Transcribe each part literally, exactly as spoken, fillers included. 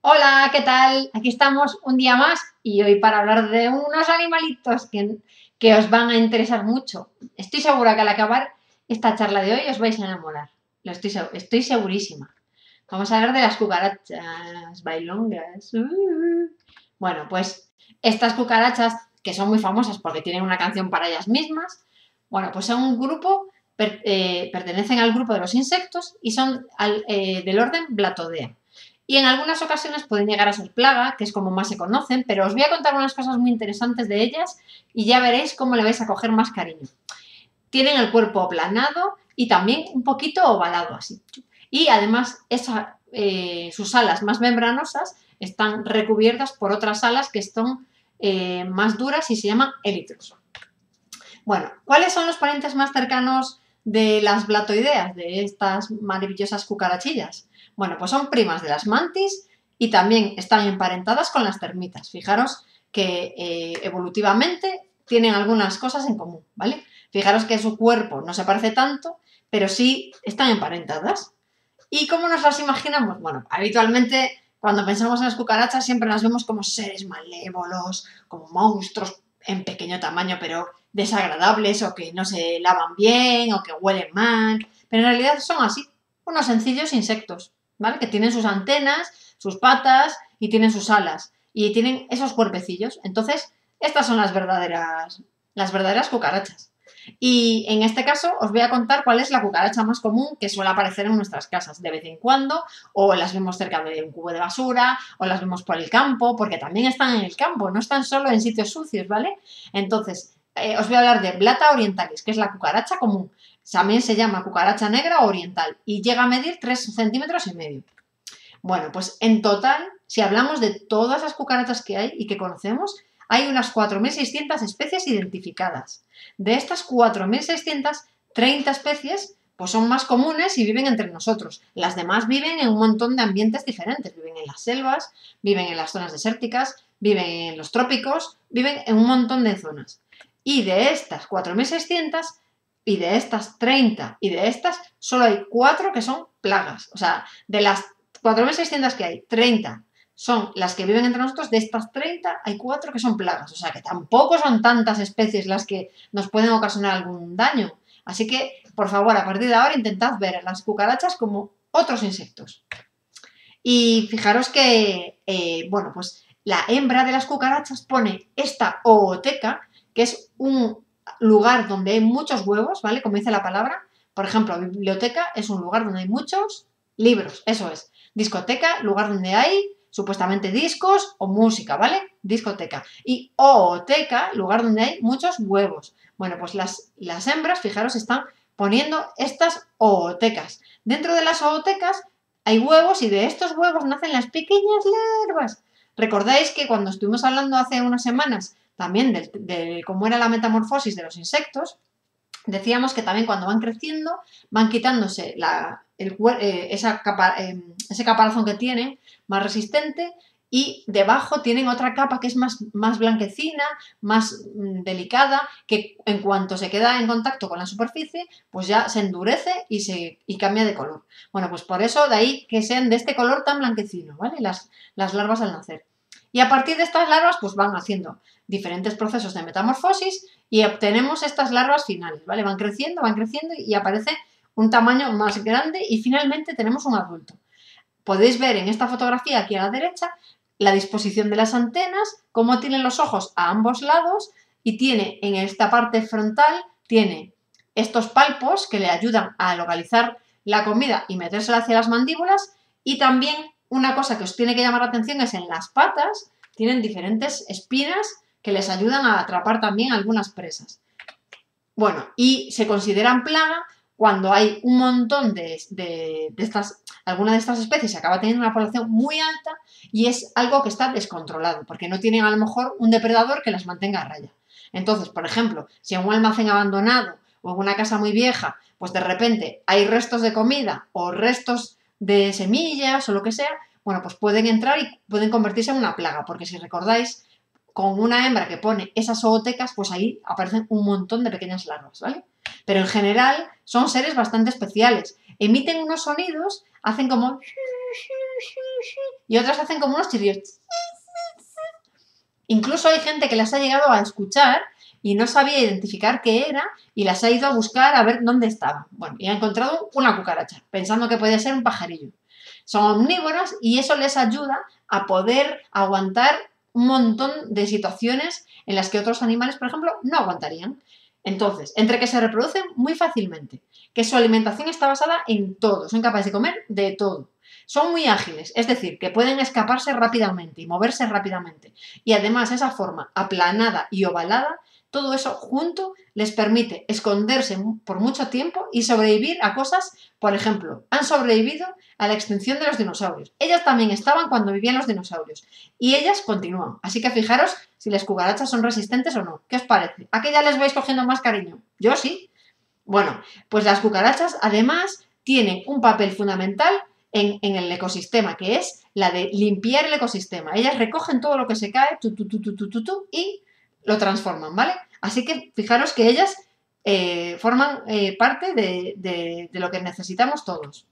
Hola, ¿qué tal? Aquí estamos un día más y hoy para hablar de unos animalitos que, que os van a interesar mucho. Estoy segura que al acabar esta charla de hoy os vais a enamorar. Lo estoy, estoy segurísima. Vamos a hablar de las cucarachas bailongas. Uh. Bueno, pues estas cucarachas, que son muy famosas porque tienen una canción para ellas mismas, bueno, pues son un grupo, per, eh, pertenecen al grupo de los insectos y son al, eh, del orden Blatodea. Y en algunas ocasiones pueden llegar a ser plaga, que es como más se conocen, pero os voy a contar unas cosas muy interesantes de ellas y ya veréis cómo le vais a coger más cariño. Tienen el cuerpo aplanado y también un poquito ovalado así. Y además esa, eh, sus alas más membranosas están recubiertas por otras alas que son eh, más duras y se llaman élitros. Bueno, ¿cuáles son los parientes más cercanos de las blatoideas, de estas maravillosas cucarachillas? Bueno, pues son primas de las mantis y también están emparentadas con las termitas. Fijaros que eh, evolutivamente tienen algunas cosas en común, ¿vale? Fijaros que su cuerpo no se parece tanto, pero sí están emparentadas. ¿Y cómo nos las imaginamos? Bueno, habitualmente cuando pensamos en las cucarachas siempre las vemos como seres malévolos, como monstruos en pequeño tamaño, pero desagradables o que no se lavan bien o que huelen mal. Pero en realidad son así, unos sencillos insectos, ¿vale? Que tienen sus antenas, sus patas y tienen sus alas. Y tienen esos cuerpecillos. Entonces, estas son las verdaderas, las verdaderas cucarachas. Y en este caso os voy a contar cuál es la cucaracha más común que suele aparecer en nuestras casas de vez en cuando, o las vemos cerca de un cubo de basura, o las vemos por el campo, porque también están en el campo, no están solo en sitios sucios, ¿vale? Entonces, eh, os voy a hablar de Blata orientalis, que es la cucaracha común. También se llama cucaracha negra o oriental y llega a medir tres centímetros y medio. Bueno, pues en total, si hablamos de todas las cucarachas que hay y que conocemos, hay unas cuatro mil seiscientas especies identificadas. De estas cuatro mil seiscientas, treinta especies pues son más comunes y viven entre nosotros. Las demás viven en un montón de ambientes diferentes. Viven en las selvas, viven en las zonas desérticas, viven en los trópicos, viven en un montón de zonas. Y de estas cuatro mil seiscientas y de estas treinta y de estas, solo hay cuatro que son plagas. O sea, de las cuatro mil seiscientas que hay, treinta son las que viven entre nosotros. De estas treinta hay cuatro que son plagas. O sea que tampoco son tantas especies las que nos pueden ocasionar algún daño. Así que, por favor, a partir de ahora intentad ver a las cucarachas como otros insectos. Y fijaros que, eh, bueno, pues la hembra de las cucarachas pone esta ooteca, que es un lugar donde hay muchos huevos, ¿vale? Como dice la palabra. Por ejemplo, biblioteca es un lugar donde hay muchos libros, eso es. Discoteca, lugar donde hay supuestamente discos o música, ¿vale? Discoteca. Y ooteca, lugar donde hay muchos huevos. Bueno, pues las, las hembras, fijaros, están poniendo estas ootecas. Dentro de las ootecas hay huevos y de estos huevos nacen las pequeñas larvas. ¿Recordáis que cuando estuvimos hablando hace unas semanas también de, de cómo era la metamorfosis de los insectos, decíamos que también cuando van creciendo van quitándose la, el, eh, esa capa, eh, ese caparazón que tienen más resistente y debajo tienen otra capa que es más, más blanquecina, más mmm, delicada, que en cuanto se queda en contacto con la superficie, pues ya se endurece y, se, y cambia de color. Bueno, pues por eso de ahí que sean de este color tan blanquecino, ¿vale? Las, las larvas al nacer. Y a partir de estas larvas, pues van haciendo diferentes procesos de metamorfosis y obtenemos estas larvas finales, ¿vale? Van creciendo, van creciendo y aparece un tamaño más grande y finalmente tenemos un adulto. Podéis ver en esta fotografía aquí a la derecha la disposición de las antenas, cómo tienen los ojos a ambos lados y tiene en esta parte frontal, tiene estos palpos que le ayudan a localizar la comida y metérsela hacia las mandíbulas y también una cosa que os tiene que llamar la atención es en las patas, tienen diferentes espinas que les ayudan a atrapar también algunas presas. Bueno, y se consideran plaga cuando hay un montón de, de, de estas, alguna de estas especies acaba teniendo una población muy alta y es algo que está descontrolado, porque no tienen a lo mejor un depredador que las mantenga a raya. Entonces, por ejemplo, si en un almacén abandonado o en una casa muy vieja, pues de repente hay restos de comida o restos de semillas o lo que sea, bueno, pues pueden entrar y pueden convertirse en una plaga, porque si recordáis, con una hembra que pone esas ootecas, pues ahí aparecen un montón de pequeñas larvas, ¿vale? Pero en general son seres bastante especiales. Emiten unos sonidos, hacen como... y otras hacen como unos chirridos. Incluso hay gente que las ha llegado a escuchar y no sabía identificar qué era y las ha ido a buscar a ver dónde estaban. Bueno, y ha encontrado una cucaracha, pensando que podía ser un pajarillo. Son omnívoras y eso les ayuda a poder aguantar un montón de situaciones en las que otros animales, por ejemplo, no aguantarían. Entonces, entre que se reproducen muy fácilmente, que su alimentación está basada en todo, son capaces de comer de todo. Son muy ágiles, es decir, que pueden escaparse rápidamente y moverse rápidamente. Y además esa forma aplanada y ovalada, todo eso junto les permite esconderse por mucho tiempo y sobrevivir a cosas, por ejemplo, han sobrevivido a la extinción de los dinosaurios. Ellas también estaban cuando vivían los dinosaurios y ellas continúan. Así que fijaros si las cucarachas son resistentes o no. ¿Qué os parece? ¿A qué ya les vais cogiendo más cariño? Yo sí. Bueno, pues las cucarachas además tienen un papel fundamental En, en el ecosistema, que es la de limpiar el ecosistema. Ellas recogen todo lo que se cae tu, tu, tu, tu, tu, tu, tu, y lo transforman, ¿vale? Así que fijaros que ellas eh, forman eh, parte de, de, de lo que necesitamos todos.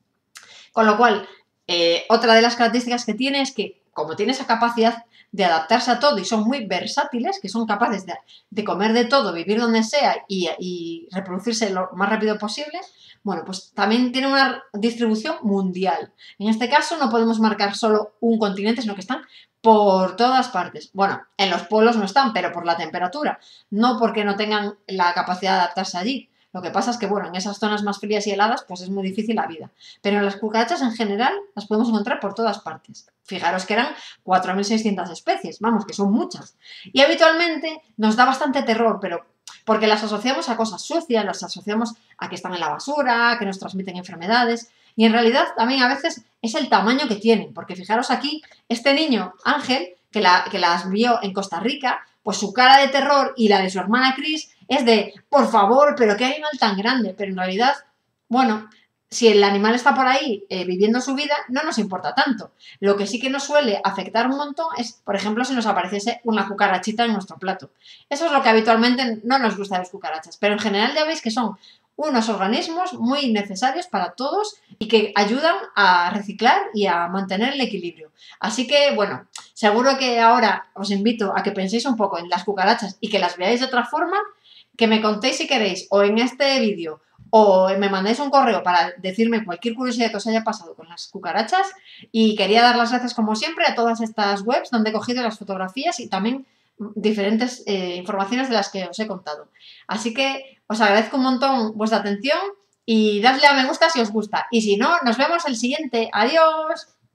Con lo cual, eh, otra de las características que tiene es que, como tiene esa capacidad de adaptarse a todo y son muy versátiles, que son capaces de, de comer de todo, vivir donde sea y, y reproducirse lo más rápido posible, bueno, pues también tiene una distribución mundial. En este caso no podemos marcar solo un continente, sino que están por todas partes. Bueno, en los polos no están, pero por la temperatura, no porque no tengan la capacidad de adaptarse allí. Lo que pasa es que, bueno, en esas zonas más frías y heladas, pues es muy difícil la vida. Pero las cucarachas en general las podemos encontrar por todas partes. Fijaros que eran cuatro mil seiscientas especies, vamos, que son muchas. Y habitualmente nos da bastante terror, pero porque las asociamos a cosas sucias, las asociamos a que están en la basura, que nos transmiten enfermedades. Y en realidad también a veces es el tamaño que tienen, porque fijaros aquí, este niño, Ángel, que, la, que las vio en Costa Rica, pues su cara de terror y la de su hermana Cris es de, por favor, pero qué animal tan grande. Pero en realidad, bueno, si el animal está por ahí eh, viviendo su vida, no nos importa tanto. Lo que sí que nos suele afectar un montón es, por ejemplo, si nos apareciese una cucarachita en nuestro plato. Eso es lo que habitualmente no nos gusta de las cucarachas. Pero en general ya veis que son unos organismos muy necesarios para todos y que ayudan a reciclar y a mantener el equilibrio. Así que, bueno, seguro que ahora os invito a que penséis un poco en las cucarachas y que las veáis de otra forma, que me contéis si queréis, o en este vídeo, o me mandéis un correo para decirme cualquier curiosidad que os haya pasado con las cucarachas. Y quería dar las gracias, como siempre, a todas estas webs donde he cogido las fotografías y también diferentes eh, informaciones de las que os he contado. Así que os agradezco un montón vuestra atención y dadle a me gusta si os gusta. Y si no, nos vemos el siguiente. ¡Adiós!